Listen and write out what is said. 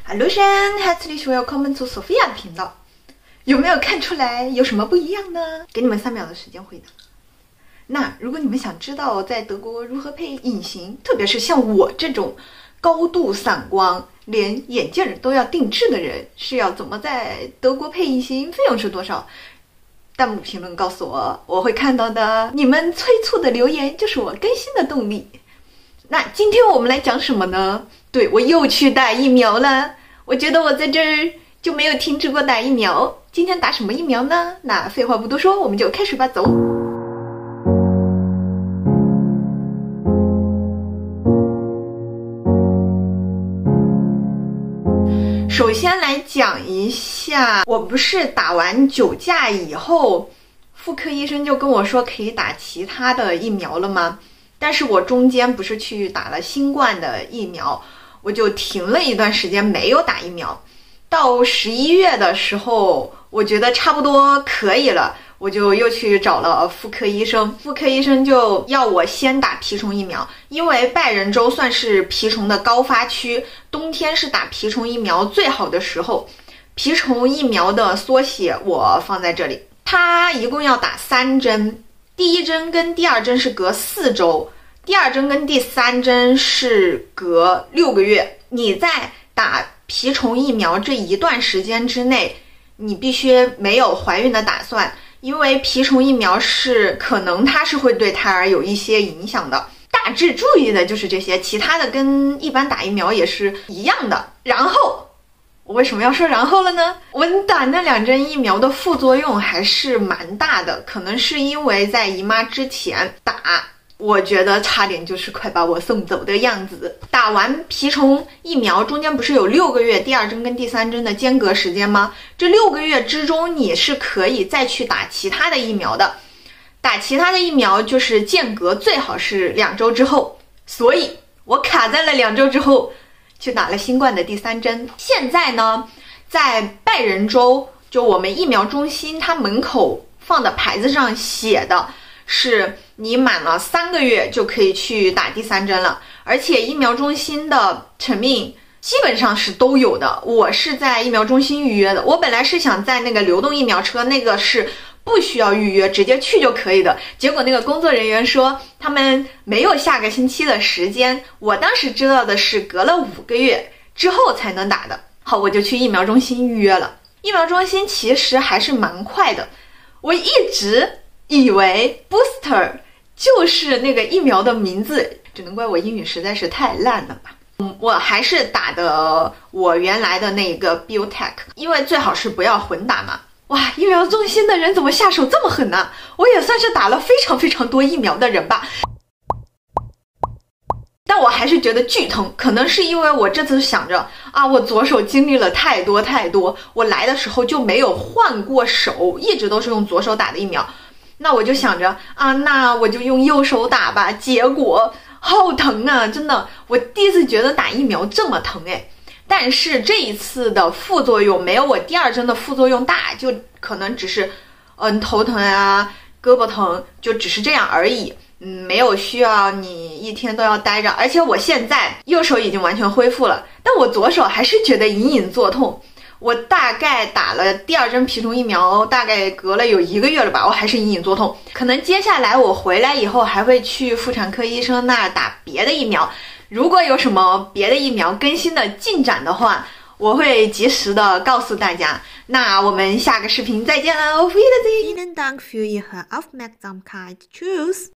Hallo schön, herzlich willkommen zu Sophia 的频道。有没有看出来有什么不一样呢？给你们3秒的时间回答。那如果你们想知道在德国如何配隐形，特别是像我这种高度散光，连眼镜都要定制的人，是要怎么在德国配隐形，费用是多少？弹幕评论告诉我，我会看到的。你们催促的留言就是我更新的动力。那今天我们来讲什么呢？对，我又去打疫苗了。我觉得我在这儿就没有停止过打疫苗。今天打什么疫苗呢？那废话不多说，我们就开始吧，走。首先来讲一下，我不是打完9价以后，妇科医生就跟我说可以打其他的疫苗了吗？但是我中间不是去打了新冠的疫苗，我就停了一段时间没有打疫苗。到11月的时候，我觉得差不多可以了，我就又去找了妇科医生。妇科医生就要我先打蜱虫疫苗，因为拜仁州算是蜱虫的高发区，冬天是打蜱虫疫苗最好的时候。蜱虫疫苗的缩写我放在这里，它一共要打3针，第1针跟第2针是隔4周，第2针跟第3针是隔6个月。你在打蜱虫疫苗这一段时间之内，你必须没有怀孕的打算，因为蜱虫疫苗是可能它是会对胎儿有一些影响的。大致注意的就是这些，其他的跟一般打疫苗也是一样的。然后我为什么要说然后了呢？我打那2针疫苗的副作用还是蛮大的，可能是因为在姨妈之前打，我觉得差点就是快把我送走的样子。打完蜱虫疫苗中间不是有6个月第2针跟第3针的间隔时间吗？这6个月之中你是可以再去打其他的疫苗的，打其他的疫苗就是间隔最好是2周之后，所以我卡在了2周之后去打了新冠的第3针。现在呢，在拜仁州，就我们疫苗中心，它门口放的牌子上写的是你满了3个月就可以去打第3针了，而且疫苗中心的成命基本上是都有的。我是在疫苗中心预约的，我本来是想在那个流动疫苗车，那个是不需要预约，直接去就可以的。结果那个工作人员说他们没有下个星期的时间，我当时知道的是隔了5个月之后才能打的。好，我就去疫苗中心预约了。疫苗中心其实还是蛮快的，我一直以为 booster 就是那个疫苗的名字，只能怪我英语实在是太烂了吧。我还是打的我原来的那个 BioNTech， 因为最好是不要混打嘛。哇，疫苗中心的人怎么下手这么狠呢？我也算是打了非常非常多疫苗的人吧，但我还是觉得剧疼。可能是因为我这次想着啊，我左手经历了太多，我来的时候就没有换过手，一直都是用左手打的疫苗。那我就想着啊，那我就用右手打吧。结果好疼啊，真的，我第一次觉得打疫苗这么疼诶。但是这一次的副作用没有我第2针的副作用大，就可能只是头疼啊，胳膊疼，就只是这样而已。没有需要你一天都要待着。而且我现在右手已经完全恢复了，但我左手还是觉得隐隐作痛。我大概打了第2针蜱虫疫苗，大概隔了有1个月了吧，我还是隐隐作痛。可能接下来我回来以后还会去妇产科医生那儿打别的疫苗。如果有什么别的疫苗更新的进展的话，我会及时的告诉大家。那我们下个视频再见了，Auf Wiedersehen. Vielen Dank für Ihre Aufmerksamkeit. Tschüss.